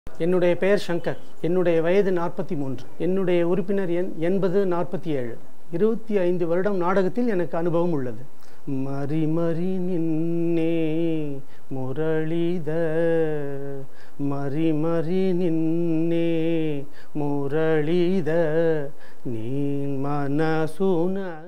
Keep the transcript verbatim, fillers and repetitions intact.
என்னுடைய பெயர் ஷங்கர். என்னுடைய வயது நாற்பத்தி மூன்று. என்னுடைய உறுப்பினர் எண் எண்பது நாற்பத்தி ஏழு. இருபத்தி ஐந்து வருடம் நாடகத்தில் எனக்கு அனுபவம் உள்ளது. மரி மரி நின்னே முரளித மரி மரி நின்னே முரளித நீ மனசுன